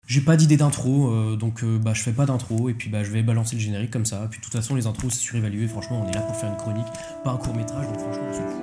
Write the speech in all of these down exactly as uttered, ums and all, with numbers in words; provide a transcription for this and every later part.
J'ai pas d'idée d'intro, euh, donc euh, bah, je fais pas d'intro, et puis bah, je vais balancer le générique comme ça. Puis de toute façon, les intros c'est surévalué, franchement, on est là pour faire une chronique, pas un court métrage, donc franchement, on s'en fout.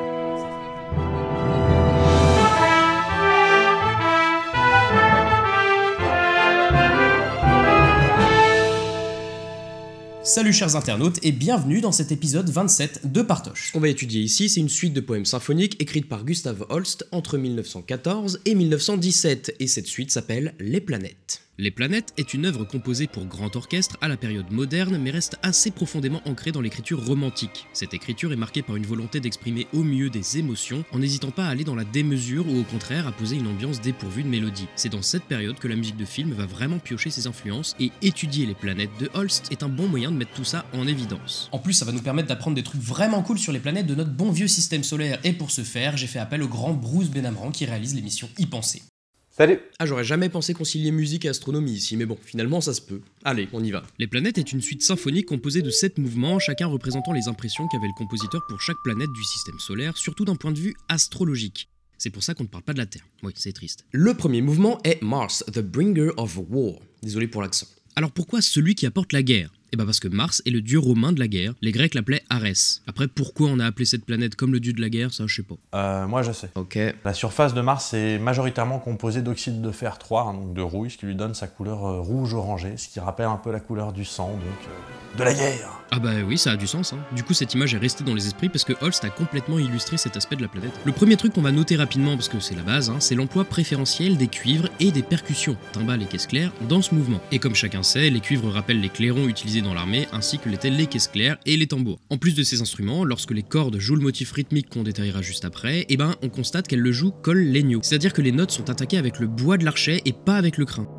Salut chers internautes et bienvenue dans cet épisode vingt-sept de Partoche. Ce qu'on va étudier ici, c'est une suite de poèmes symphoniques écrites par Gustav Holst entre mille neuf cent quatorze et mille neuf cent dix-sept, et cette suite s'appelle Les Planètes. Les Planètes est une œuvre composée pour grand orchestre à la période moderne, mais reste assez profondément ancrée dans l'écriture romantique. Cette écriture est marquée par une volonté d'exprimer au mieux des émotions, en n'hésitant pas à aller dans la démesure ou au contraire à poser une ambiance dépourvue de mélodie. C'est dans cette période que la musique de film va vraiment piocher ses influences, et étudier Les Planètes de Holst est un bon moyen de mettre tout ça en évidence. En plus, ça va nous permettre d'apprendre des trucs vraiment cool sur les planètes de notre bon vieux système solaire, et pour ce faire, j'ai fait appel au grand Bruce Benamran qui réalise l'émission Y Penser. Salut. Ah, j'aurais jamais pensé concilier musique et astronomie ici, mais bon, finalement ça se peut. Allez, on y va. Les Planètes est une suite symphonique composée de sept mouvements, chacun représentant les impressions qu'avait le compositeur pour chaque planète du système solaire, surtout d'un point de vue astrologique. C'est pour ça qu'on ne parle pas de la Terre. Oui, c'est triste. Le premier mouvement est Mars, the bringer of war. Désolé pour l'accent. Alors pourquoi celui qui apporte la guerre ? Eh ben parce que Mars est le dieu romain de la guerre, les Grecs l'appelaient Arès. Après, pourquoi on a appelé cette planète comme le dieu de la guerre, ça je sais pas. Euh, moi je sais. Ok. La surface de Mars est majoritairement composée d'oxyde de fer trois, hein, donc de rouille, ce qui lui donne sa couleur euh, rouge-orangée, ce qui rappelle un peu la couleur du sang, donc euh, de la guerre. Ah bah oui, ça a du sens, hein. Du coup, cette image est restée dans les esprits parce que Holst a complètement illustré cet aspect de la planète. Le premier truc qu'on va noter rapidement, parce que c'est la base, hein, c'est l'emploi préférentiel des cuivres et des percussions, timbales et caisses claires, dans ce mouvement. Et comme chacun sait, les cuivres rappellent les clairons utilisés dans l'armée, ainsi que l'étaient les caisses claires et les tambours. En plus de ces instruments, lorsque les cordes jouent le motif rythmique qu'on détaillera juste après, eh ben on constate qu'elles le jouent col legno, c'est-à-dire que les notes sont attaquées avec le bois de l'archet et pas avec le crin.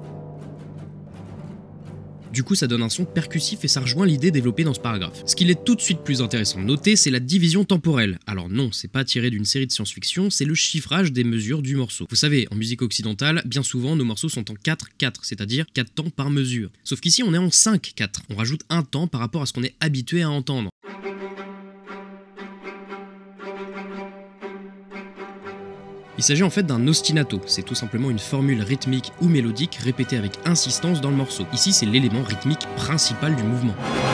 Du coup, ça donne un son percussif et ça rejoint l'idée développée dans ce paragraphe. Ce qu'il est tout de suite plus intéressant de noter, c'est la division temporelle. Alors non, c'est pas tiré d'une série de science-fiction, c'est le chiffrage des mesures du morceau. Vous savez, en musique occidentale, bien souvent, nos morceaux sont en quatre quatre, c'est-à-dire quatre temps par mesure. Sauf qu'ici, on est en cinq quatre. On rajoute un temps par rapport à ce qu'on est habitué à entendre. Il s'agit en fait d'un ostinato, c'est tout simplement une formule rythmique ou mélodique répétée avec insistance dans le morceau. Ici, c'est l'élément rythmique principal du mouvement.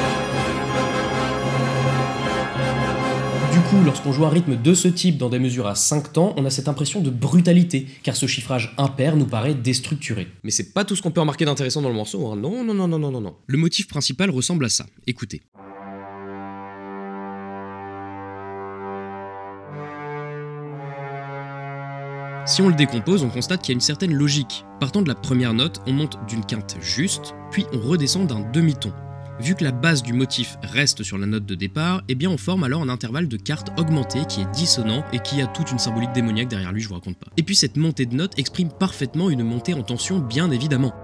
Du coup, lorsqu'on joue un rythme de ce type dans des mesures à cinq temps, on a cette impression de brutalité, car ce chiffrage impair nous paraît déstructuré. Mais c'est pas tout ce qu'on peut remarquer d'intéressant dans le morceau, hein. Non, non, non, non, non, non, non. Le motif principal ressemble à ça. Écoutez. Si on le décompose, on constate qu'il y a une certaine logique. Partant de la première note, on monte d'une quinte juste, puis on redescend d'un demi-ton. Vu que la base du motif reste sur la note de départ, eh bien on forme alors un intervalle de quarte augmenté qui est dissonant et qui a toute une symbolique démoniaque derrière lui, je vous raconte pas. Et puis cette montée de note exprime parfaitement une montée en tension, bien évidemment.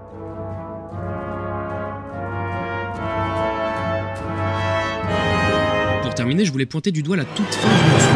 Pour terminer, je voulais pointer du doigt la toute fin du morceau.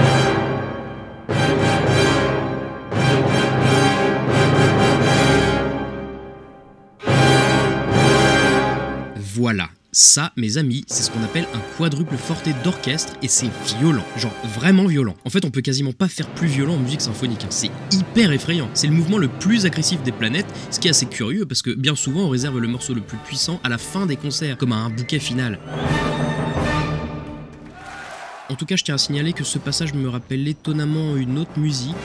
Voilà, ça, mes amis, c'est ce qu'on appelle un quadruple forte d'orchestre et c'est violent, genre vraiment violent. En fait, on peut quasiment pas faire plus violent en musique symphonique, hein. C'est hyper effrayant. C'est le mouvement le plus agressif des planètes, ce qui est assez curieux parce que bien souvent on réserve le morceau le plus puissant à la fin des concerts, comme à un bouquet final. En tout cas, je tiens à signaler que ce passage me rappelle étonnamment une autre musique.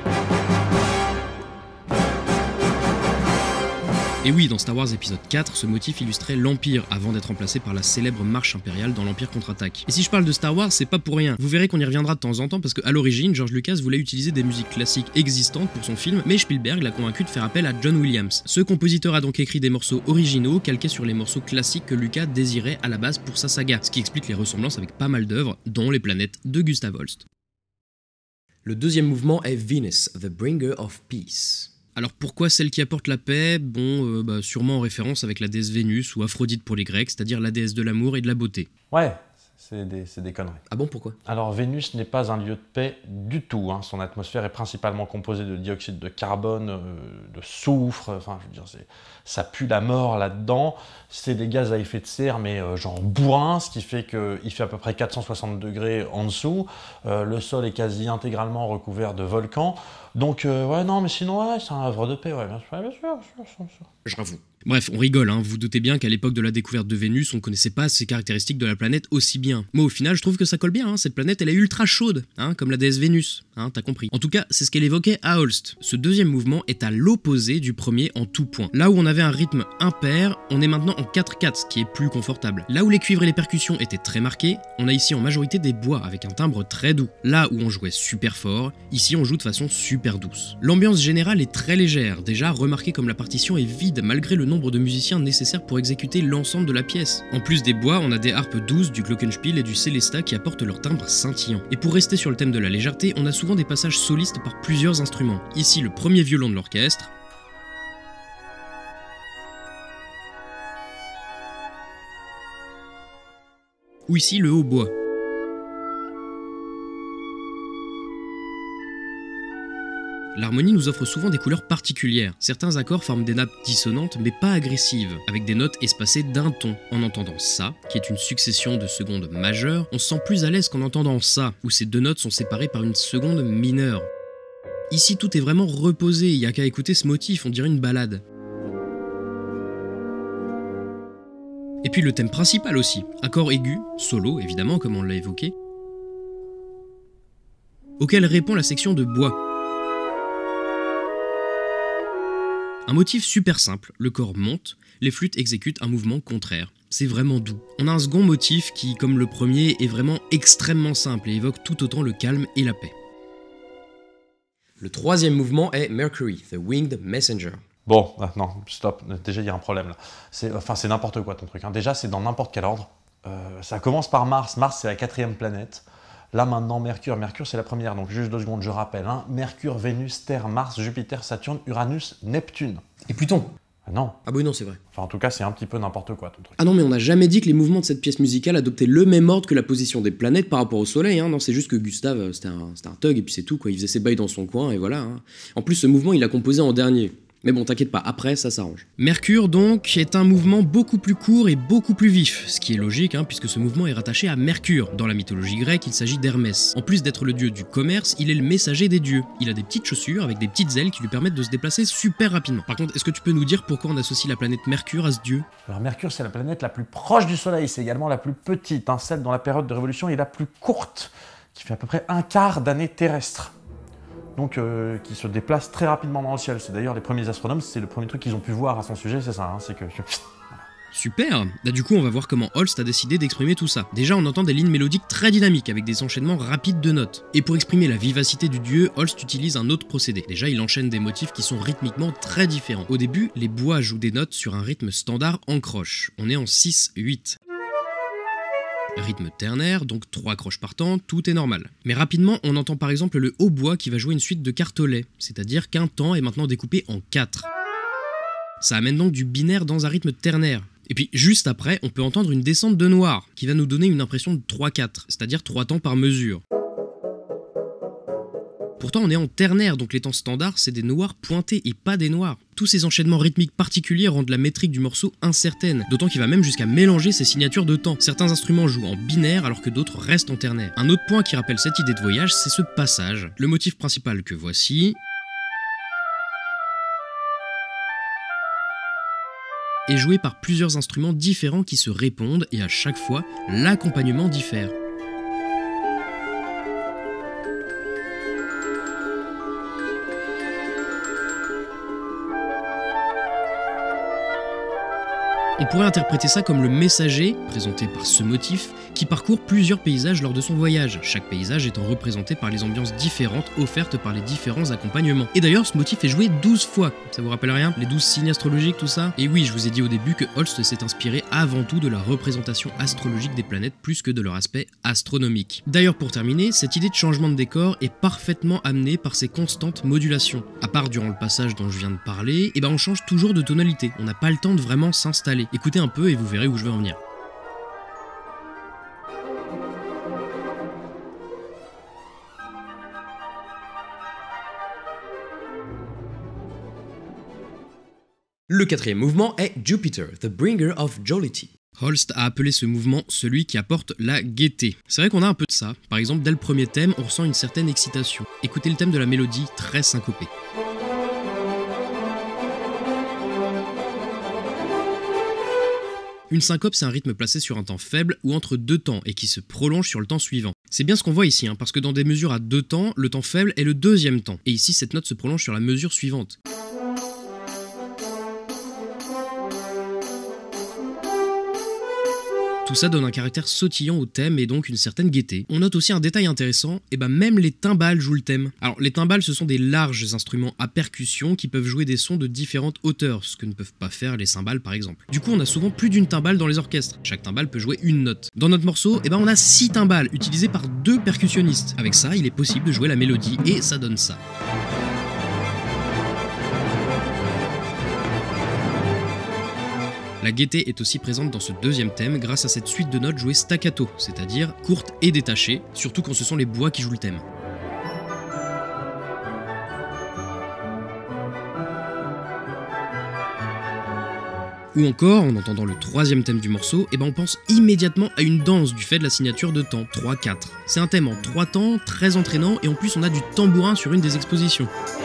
Et oui, dans Star Wars épisode quatre, ce motif illustrait l'Empire avant d'être remplacé par la célèbre marche impériale dans l'Empire contre-attaque. Et si je parle de Star Wars, c'est pas pour rien. Vous verrez qu'on y reviendra de temps en temps parce qu'à l'origine, George Lucas voulait utiliser des musiques classiques existantes pour son film, mais Spielberg l'a convaincu de faire appel à John Williams. Ce compositeur a donc écrit des morceaux originaux calqués sur les morceaux classiques que Lucas désirait à la base pour sa saga, ce qui explique les ressemblances avec pas mal d'œuvres, dont Les Planètes de Gustav Holst. Le deuxième mouvement est Venus, the bringer of peace. Alors pourquoi celle qui apporte la paix ? Bon, euh, bah, sûrement en référence avec la déesse Vénus ou Aphrodite pour les Grecs, c'est-à-dire la déesse de l'amour et de la beauté. Ouais, c'est des, c'est des conneries. Ah bon, pourquoi? Alors Vénus n'est pas un lieu de paix du tout, hein. Son atmosphère est principalement composée de dioxyde de carbone, euh, de soufre, enfin je veux dire, c'est, ça pue la mort là-dedans, c'est des gaz à effet de serre mais euh, genre bourrin, ce qui fait qu'il fait à peu près quatre cent soixante degrés en dessous, euh, le sol est quasi intégralement recouvert de volcans, donc euh, ouais non mais sinon ouais, c'est un havre de paix, ouais bien sûr, bien sûr, bien sûr, bien sûr. J'avoue. Bref, on rigole, hein. Vous doutez bien qu'à l'époque de la découverte de Vénus, on connaissait pas ces caractéristiques de la planète aussi bien. Moi au final, je trouve que ça colle bien, hein. Cette planète elle est ultra chaude, hein, comme la déesse Vénus, hein, t'as compris. En tout cas, c'est ce qu'elle évoquait à Holst. Ce deuxième mouvement est à l'opposé du premier en tout point. Là où on avait un rythme impair, on est maintenant en quatre quatre, ce qui est plus confortable. Là où les cuivres et les percussions étaient très marqués, on a ici en majorité des bois avec un timbre très doux. Là où on jouait super fort, ici on joue de façon super douce. L'ambiance générale est très légère, déjà remarquez comme la partition est vide malgré le nombre de musiciens nécessaires pour exécuter l'ensemble de la pièce. En plus des bois, on a des harpes douces, du glockenspiel et du célesta qui apportent leur timbre scintillant. Et pour rester sur le thème de la légèreté, on a souvent des passages solistes par plusieurs instruments. Ici le premier violon de l'orchestre, ou ici le hautbois. L'harmonie nous offre souvent des couleurs particulières. Certains accords forment des nappes dissonantes mais pas agressives, avec des notes espacées d'un ton. En entendant ça, qui est une succession de secondes majeures, on se sent plus à l'aise qu'en entendant ça, où ces deux notes sont séparées par une seconde mineure. Ici tout est vraiment reposé, il y a qu'à écouter ce motif, on dirait une ballade. Et puis le thème principal aussi, accord aigu, solo évidemment comme on l'a évoqué, auquel répond la section de bois. Un motif super simple, le corps monte, les flûtes exécutent un mouvement contraire. C'est vraiment doux. On a un second motif qui, comme le premier, est vraiment extrêmement simple et évoque tout autant le calme et la paix. Le troisième mouvement est Mercury, the Winged Messenger. Bon, ah, non, stop, déjà il y a un problème là. C'est, enfin c'est n'importe quoi ton truc, hein. Déjà c'est dans n'importe quel ordre. Euh, ça commence par Mars, Mars c'est la quatrième planète. Là maintenant Mercure, Mercure c'est la première, donc juste deux secondes je rappelle. Hein. Mercure, Vénus, Terre, Mars, Jupiter, Saturne, Uranus, Neptune. Et Pluton. Ah non. Ah bah oui non c'est vrai. Enfin en tout cas c'est un petit peu n'importe quoi ton truc. Ah non mais on n'a jamais dit que les mouvements de cette pièce musicale adoptaient le même ordre que la position des planètes par rapport au soleil, hein. Non c'est juste que Gustave c'était un, c'était un thug et puis c'est tout quoi, il faisait ses bails dans son coin et voilà. Hein. En plus ce mouvement il l'a composé en dernier. Mais bon, t'inquiète pas, après, ça s'arrange. Mercure, donc, est un mouvement beaucoup plus court et beaucoup plus vif, ce qui est logique, hein, puisque ce mouvement est rattaché à Mercure. Dans la mythologie grecque, il s'agit d'Hermès. En plus d'être le dieu du commerce, il est le messager des dieux. Il a des petites chaussures avec des petites ailes qui lui permettent de se déplacer super rapidement. Par contre, est-ce que tu peux nous dire pourquoi on associe la planète Mercure à ce dieu? Alors Mercure, c'est la planète la plus proche du Soleil, c'est également la plus petite, hein, celle dont la période de révolution est la plus courte, qui fait à peu près un quart d'année terrestre. Donc euh, qui se déplace très rapidement dans le ciel. C'est d'ailleurs les premiers astronomes, c'est le premier truc qu'ils ont pu voir à son sujet, c'est ça, hein, c'est que... Super. Bah du coup on va voir comment Holst a décidé d'exprimer tout ça. Déjà on entend des lignes mélodiques très dynamiques avec des enchaînements rapides de notes. Et pour exprimer la vivacité du dieu, Holst utilise un autre procédé. Déjà il enchaîne des motifs qui sont rythmiquement très différents. Au début, les bois jouent des notes sur un rythme standard en croche. On est en six huit. Rythme ternaire, donc trois croches par temps, tout est normal. Mais rapidement, on entend par exemple le hautbois qui va jouer une suite de cartolets, c'est-à-dire qu'un temps est maintenant découpé en quatre. Ça amène donc du binaire dans un rythme ternaire. Et puis juste après, on peut entendre une descente de noir, qui va nous donner une impression de trois quatre, c'est-à-dire trois temps par mesure. Pourtant on est en ternaire, donc les temps standards c'est des noirs pointés et pas des noirs. Tous ces enchaînements rythmiques particuliers rendent la métrique du morceau incertaine, d'autant qu'il va même jusqu'à mélanger ses signatures de temps. Certains instruments jouent en binaire alors que d'autres restent en ternaire. Un autre point qui rappelle cette idée de voyage, c'est ce passage. Le motif principal que voici est joué par plusieurs instruments différents qui se répondent et à chaque fois, l'accompagnement diffère. On pourrait interpréter ça comme le messager, présenté par ce motif, qui parcourt plusieurs paysages lors de son voyage, chaque paysage étant représenté par les ambiances différentes offertes par les différents accompagnements. Et d'ailleurs, ce motif est joué douze fois. Ça vous rappelle rien? Les douze signes astrologiques, tout ça? Et oui, je vous ai dit au début que Holst s'est inspiré avant tout de la représentation astrologique des planètes plus que de leur aspect astronomique. D'ailleurs, pour terminer, cette idée de changement de décor est parfaitement amenée par ses constantes modulations. À part durant le passage dont je viens de parler, et ben on change toujours de tonalité, on n'a pas le temps de vraiment s'installer. Écoutez un peu et vous verrez où je veux en venir. Le quatrième mouvement est Jupiter, the bringer of jollity. Holst a appelé ce mouvement celui qui apporte la gaieté. C'est vrai qu'on a un peu de ça. Par exemple, dès le premier thème, on ressent une certaine excitation. Écoutez le thème de la mélodie, très syncopé. Une syncope, c'est un rythme placé sur un temps faible ou entre deux temps et qui se prolonge sur le temps suivant. C'est bien ce qu'on voit ici, hein, parce que dans des mesures à deux temps, le temps faible est le deuxième temps. Et ici, cette note se prolonge sur la mesure suivante. Tout ça donne un caractère sautillant au thème et donc une certaine gaieté. On note aussi un détail intéressant, et ben même les timbales jouent le thème. Alors les timbales, ce sont des larges instruments à percussion qui peuvent jouer des sons de différentes hauteurs, ce que ne peuvent pas faire les cymbales par exemple. Du coup on a souvent plus d'une timbale dans les orchestres, chaque timbale peut jouer une note. Dans notre morceau, et ben on a six timbales utilisées par deux percussionnistes. Avec ça, il est possible de jouer la mélodie et ça donne ça. La gaieté est aussi présente dans ce deuxième thème grâce à cette suite de notes jouées staccato, c'est-à-dire courtes et détachées, surtout quand ce sont les bois qui jouent le thème. Ou encore, en entendant le troisième thème du morceau, eh ben on pense immédiatement à une danse du fait de la signature de temps, trois quatre. C'est un thème en trois temps, très entraînant, et en plus on a du tambourin sur une des expositions.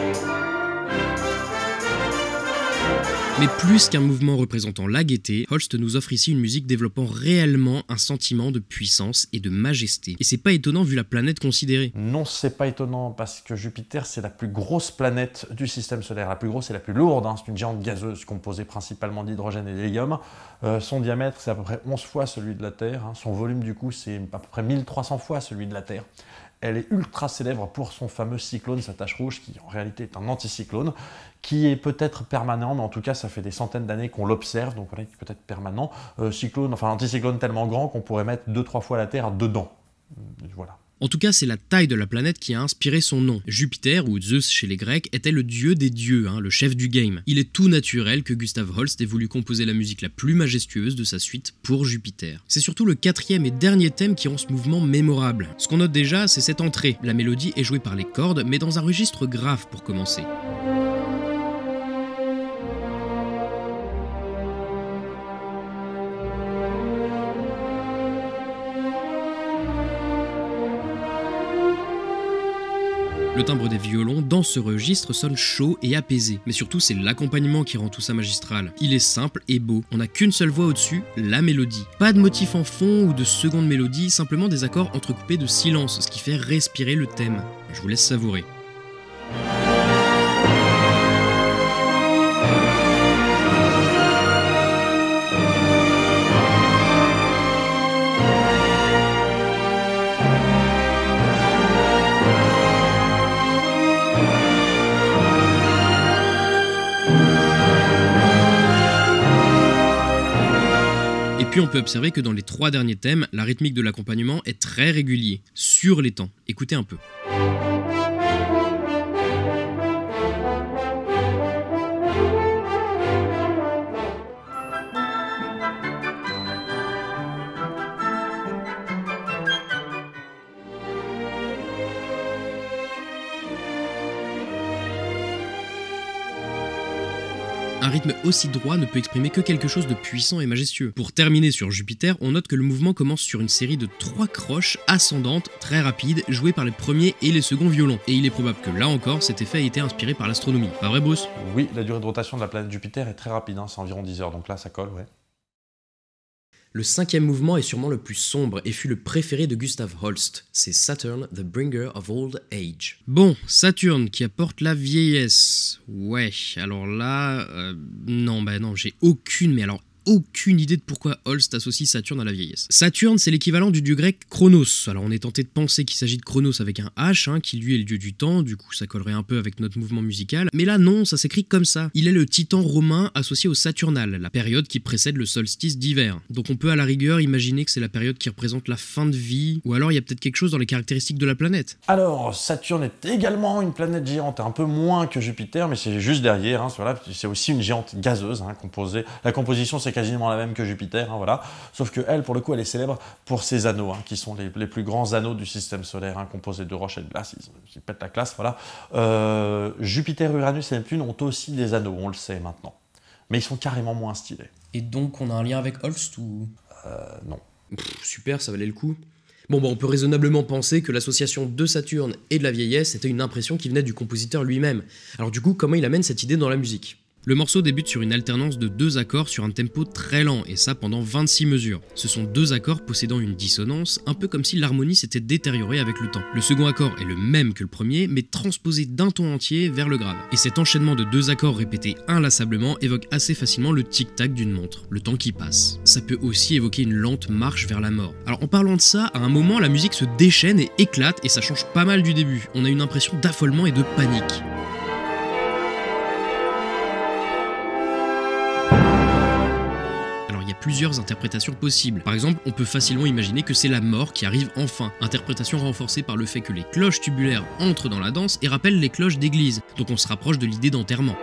Mais plus qu'un mouvement représentant la gaieté, Holst nous offre ici une musique développant réellement un sentiment de puissance et de majesté. Et c'est pas étonnant vu la planète considérée. Non, c'est pas étonnant parce que Jupiter, c'est la plus grosse planète du système solaire. La plus grosse et la plus lourde, hein. C'est une géante gazeuse composée principalement d'hydrogène et d'hélium. Euh, son diamètre, c'est à peu près onze fois celui de la Terre. Hein. Son volume, du coup, c'est à peu près mille trois cents fois celui de la Terre. Elle est ultra célèbre pour son fameux cyclone, sa tache rouge, qui en réalité est un anticyclone, qui est peut-être permanent, mais en tout cas ça fait des centaines d'années qu'on l'observe, donc voilà, il est peut-être permanent. Euh, cyclone, enfin anticyclone tellement grand qu'on pourrait mettre deux trois fois la Terre dedans. Voilà. En tout cas, c'est la taille de la planète qui a inspiré son nom. Jupiter, ou Zeus chez les Grecs, était le dieu des dieux, hein, le chef du game. Il est tout naturel que Gustav Holst ait voulu composer la musique la plus majestueuse de sa suite pour Jupiter. C'est surtout le quatrième et dernier thème qui rend ce mouvement mémorable. Ce qu'on note déjà, c'est cette entrée. La mélodie est jouée par les cordes, mais dans un registre grave pour commencer. Le timbre des violons dans ce registre sonne chaud et apaisé, mais surtout c'est l'accompagnement qui rend tout ça magistral. Il est simple et beau, on n'a qu'une seule voix au-dessus, la mélodie. Pas de motif en fond ou de seconde mélodie, simplement des accords entrecoupés de silence, ce qui fait respirer le thème. Je vous laisse savourer. Puis on peut observer que dans les trois derniers thèmes, la rythmique de l'accompagnement est très régulier, sur les temps. Écoutez un peu. Un rythme aussi droit ne peut exprimer que quelque chose de puissant et majestueux. Pour terminer sur Jupiter, on note que le mouvement commence sur une série de trois croches ascendantes, très rapides, jouées par les premiers et les seconds violons. Et il est probable que là encore, cet effet a été inspiré par l'astronomie. Pas vrai, Bruce? Oui, la durée de rotation de la planète Jupiter est très rapide, hein, c'est environ dix heures, donc là ça colle, ouais. Le cinquième mouvement est sûrement le plus sombre et fut le préféré de Gustav Holst. C'est Saturn, the bringer of old age. Bon, Saturne qui apporte la vieillesse. Ouais, alors là... Euh, non, bah non, j'ai aucune, mais alors... aucune idée de pourquoi Holst associe Saturne à la vieillesse. Saturne, c'est l'équivalent du dieu grec Chronos. Alors on est tenté de penser qu'il s'agit de Chronos avec un H, hein, qui lui est le dieu du temps, du coup ça collerait un peu avec notre mouvement musical. Mais là non, ça s'écrit comme ça. Il est le titan romain associé au Saturnal, la période qui précède le solstice d'hiver. Donc on peut à la rigueur imaginer que c'est la période qui représente la fin de vie, ou alors il y a peut-être quelque chose dans les caractéristiques de la planète. Alors, Saturne est également une planète géante, un peu moins que Jupiter, mais c'est juste derrière, hein, voilà. C'est aussi une géante gazeuse, hein, composée. La composition c'est quasiment la même que Jupiter, hein, voilà. Sauf que elle, pour le coup, elle est célèbre pour ses anneaux, hein, qui sont les, les plus grands anneaux du système solaire, hein, composés de roches et de glace. Ils, ils pètent la classe, voilà. Euh, Jupiter, Uranus et Neptune ont aussi des anneaux, on le sait maintenant. mais ils sont carrément moins stylés. Et donc on a un lien avec Holst ou... Euh, non. Pff, super, ça valait le coup. Bon, bah, on peut raisonnablement penser que l'association de Saturne et de la vieillesse était une impression qui venait du compositeur lui-même. Alors du coup, comment il amène cette idée dans la musique ? Le morceau débute sur une alternance de deux accords sur un tempo très lent, et ça pendant vingt-six mesures. Ce sont deux accords possédant une dissonance, un peu comme si l'harmonie s'était détériorée avec le temps. Le second accord est le même que le premier, mais transposé d'un ton entier vers le grave. Et cet enchaînement de deux accords répétés inlassablement évoque assez facilement le tic-tac d'une montre, le temps qui passe. Ça peut aussi évoquer une lente marche vers la mort. Alors en parlant de ça, à un moment la musique se déchaîne et éclate, et ça change pas mal du début. On a une impression d'affolement et de panique. Plusieurs interprétations possibles. Par exemple, on peut facilement imaginer que c'est la mort qui arrive enfin, interprétation renforcée par le fait que les cloches tubulaires entrent dans la danse et rappellent les cloches d'église, donc on se rapproche de l'idée d'enterrement.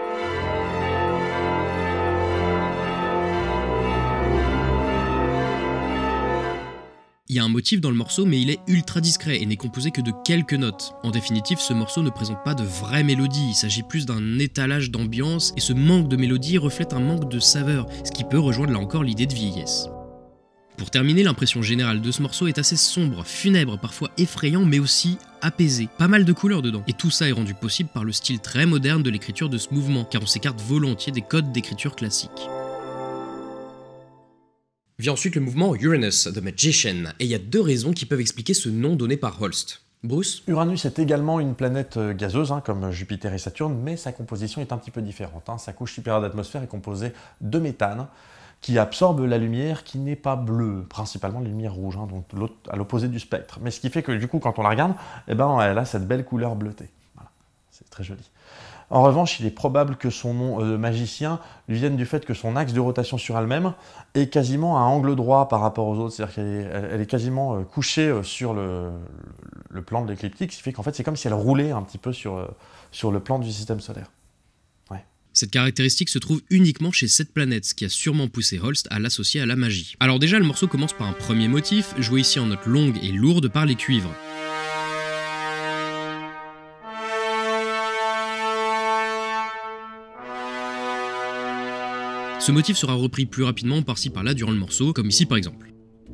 Il y a un motif dans le morceau, mais il est ultra discret et n'est composé que de quelques notes. En définitive, ce morceau ne présente pas de vraie mélodie, il s'agit plus d'un étalage d'ambiance, et ce manque de mélodie reflète un manque de saveur, ce qui peut rejoindre là encore l'idée de vieillesse. Pour terminer, l'impression générale de ce morceau est assez sombre, funèbre, parfois effrayant, mais aussi apaisé. Pas mal de couleurs dedans. Et tout ça est rendu possible par le style très moderne de l'écriture de ce mouvement, car on s'écarte volontiers des codes d'écriture classiques. Vient ensuite le mouvement Uranus, The Magician, et il y a deux raisons qui peuvent expliquer ce nom donné par Holst. Bruce ? Uranus est également une planète gazeuse, hein, comme Jupiter et Saturne, mais sa composition est un petit peu différente. Hein. Sa couche supérieure d'atmosphère est composée de méthane, qui absorbe la lumière qui n'est pas bleue, principalement la lumière rouge, hein, donc à l'opposé du spectre. Mais ce qui fait que du coup, quand on la regarde, eh ben, elle a cette belle couleur bleutée. Voilà. C'est très joli. En revanche, il est probable que son nom de euh, magicien lui vienne du fait que son axe de rotation sur elle-même est quasiment à angle droit par rapport aux autres, c'est-à-dire qu'elle est, elle est quasiment euh, couchée euh, sur le, le plan de l'écliptique, ce qui fait qu'en fait c'est comme si elle roulait un petit peu sur, euh, sur le plan du système solaire. Ouais. Cette caractéristique se trouve uniquement chez cette planète, ce qui a sûrement poussé Holst à l'associer à la magie. Alors déjà, le morceau commence par un premier motif, joué ici en notes longues et lourdes par les cuivres. Ce motif sera repris plus rapidement par-ci par-là durant le morceau, comme ici par exemple.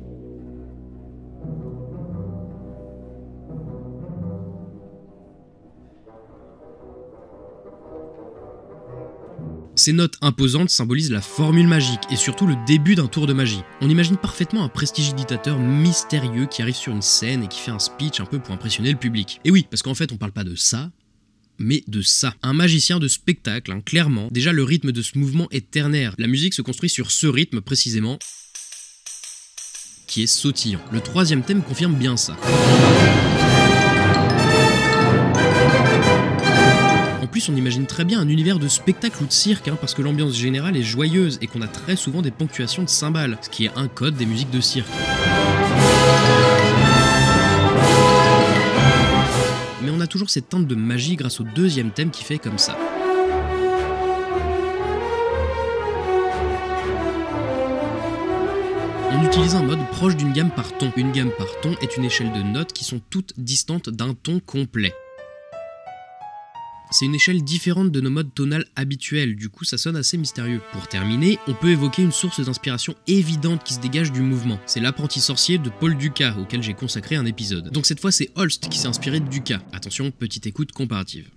Ces notes imposantes symbolisent la formule magique et surtout le début d'un tour de magie. On imagine parfaitement un prestidigitateur mystérieux qui arrive sur une scène et qui fait un speech un peu pour impressionner le public. Et oui, parce qu'en fait on parle pas de ça, mais de ça. Un magicien de spectacle, hein, clairement. Déjà, le rythme de ce mouvement est ternaire. La musique se construit sur ce rythme, précisément, qui est sautillant. Le troisième thème confirme bien ça. En plus, on imagine très bien un univers de spectacle ou de cirque, hein, parce que l'ambiance générale est joyeuse et qu'on a très souvent des ponctuations de cymbales, ce qui est un code des musiques de cirque. Mais on a toujours cette teinte de magie grâce au deuxième thème qui fait comme ça. On utilise un mode proche d'une gamme par ton. Une gamme par ton est une échelle de notes qui sont toutes distantes d'un ton complet. C'est une échelle différente de nos modes tonales habituels, du coup ça sonne assez mystérieux. Pour terminer, on peut évoquer une source d'inspiration évidente qui se dégage du mouvement. C'est l'apprenti sorcier de Paul Dukas, auquel j'ai consacré un épisode. Donc cette fois c'est Holst qui s'est inspiré de Dukas. Attention, petite écoute comparative.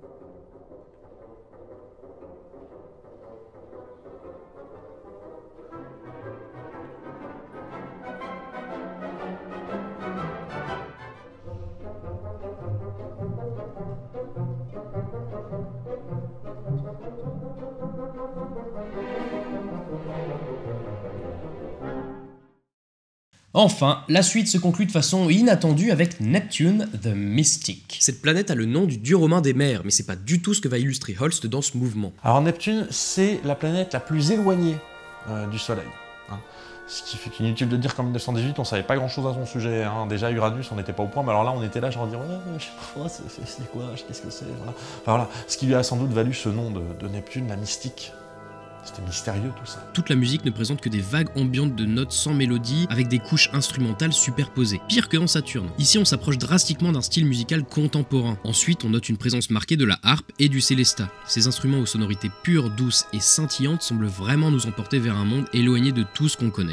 Enfin, la suite se conclut de façon inattendue avec Neptune, the Mystic. Cette planète a le nom du dieu romain des mers, mais c'est pas du tout ce que va illustrer Holst dans ce mouvement. Alors Neptune, c'est la planète la plus éloignée euh, du Soleil. Hein. Ce qui fait qu'inutile de dire qu'en mille neuf cent dix-huit, on savait pas grand chose à son sujet. Hein. Déjà Uranus, on n'était pas au point, mais alors là, on était là, genre dire, ouais, je sais pas, c'est quoi, qu'est-ce que c'est, voilà. Enfin voilà, ce qui lui a sans doute valu ce nom de, de Neptune, la mystique. C'était mystérieux tout ça. Toute la musique ne présente que des vagues ambiantes de notes sans mélodie, avec des couches instrumentales superposées. Pire que dans Saturne. Ici, on s'approche drastiquement d'un style musical contemporain. Ensuite, on note une présence marquée de la harpe et du célesta. Ces instruments aux sonorités pures, douces et scintillantes semblent vraiment nous emporter vers un monde éloigné de tout ce qu'on connaît.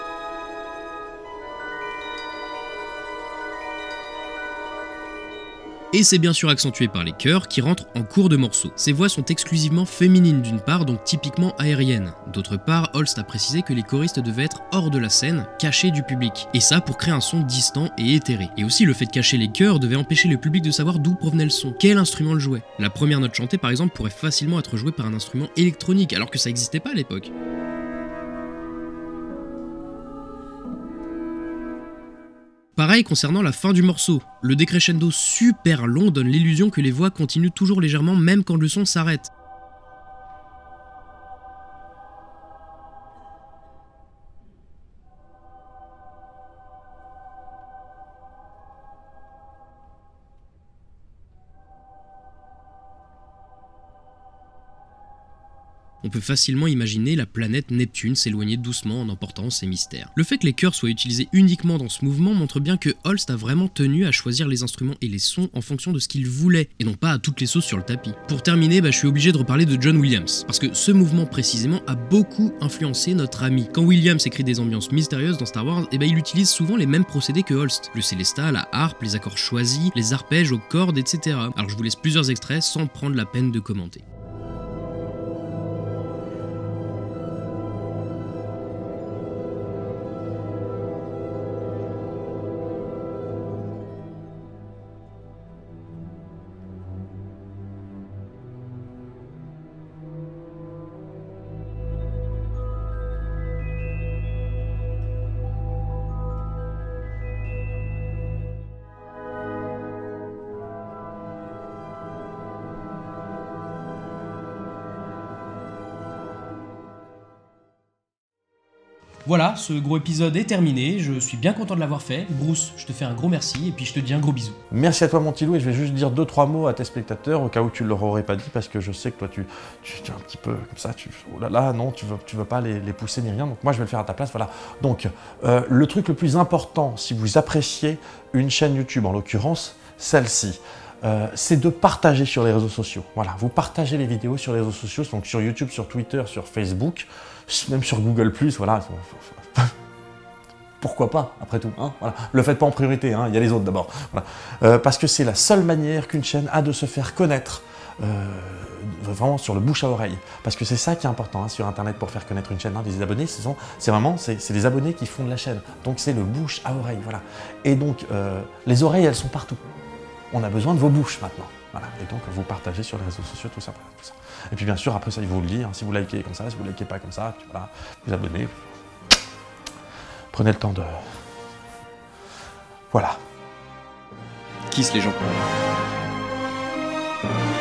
Et c'est bien sûr accentué par les chœurs qui rentrent en cours de morceau. Ces voix sont exclusivement féminines d'une part, donc typiquement aériennes. D'autre part, Holst a précisé que les choristes devaient être hors de la scène, cachés du public. Et ça pour créer un son distant et éthéré. Et aussi le fait de cacher les chœurs devait empêcher le public de savoir d'où provenait le son, quel instrument le jouait. La première note chantée par exemple pourrait facilement être jouée par un instrument électronique alors que ça n'existait pas à l'époque. Pareil concernant la fin du morceau, le décrescendo super long donne l'illusion que les voix continuent toujours légèrement même quand le son s'arrête. On peut facilement imaginer la planète Neptune s'éloigner doucement en emportant ses mystères. Le fait que les chœurs soient utilisés uniquement dans ce mouvement montre bien que Holst a vraiment tenu à choisir les instruments et les sons en fonction de ce qu'il voulait, et non pas à toutes les sauces sur le tapis. Pour terminer, bah, je suis obligé de reparler de John Williams, parce que ce mouvement précisément a beaucoup influencé notre ami. Quand Williams écrit des ambiances mystérieuses dans Star Wars, eh ben, il utilise souvent les mêmes procédés que Holst. Le célesta, la harpe, les accords choisis, les arpèges aux cordes, et cetera. Alors je vous laisse plusieurs extraits sans prendre la peine de commenter. Voilà, ce gros épisode est terminé, je suis bien content de l'avoir fait. Bruce, je te fais un gros merci et puis je te dis un gros bisou. Merci à toi mon petit loup, et je vais juste dire deux trois mots à tes spectateurs au cas où tu ne leur aurais pas dit, parce que je sais que toi tu, tu, tu es un petit peu comme ça, tu, oh là là, non, tu veux, tu veux pas les, les pousser ni rien, donc moi je vais le faire à ta place, voilà. Donc, euh, le truc le plus important, si vous appréciez une chaîne YouTube, en l'occurrence celle-ci, Euh, c'est de partager sur les réseaux sociaux. Voilà, vous partagez les vidéos sur les réseaux sociaux, donc sur YouTube, sur Twitter, sur Facebook, même sur Google plus, voilà. Pourquoi pas, après tout, hein, voilà. Le faites pas en priorité, hein, il y a les autres d'abord. Voilà. Euh, parce que c'est la seule manière qu'une chaîne a de se faire connaître, euh, vraiment sur le bouche à oreille. Parce que c'est ça qui est important hein, sur Internet pour faire connaître une chaîne. Hein, des abonnés, c'est vraiment c'est des abonnés qui font de la chaîne. Donc c'est le bouche à oreille, voilà. Et donc, euh, les oreilles, elles sont partout. On a besoin de vos bouches maintenant. Voilà. Et donc, vous partagez sur les réseaux sociaux, tout ça, tout ça. Et puis, bien sûr, après ça, il faut vous le dire. Hein, si vous likez comme ça, si vous likez pas comme ça, puis voilà, vous abonnez. Prenez le temps de... Voilà. Kiss les gens.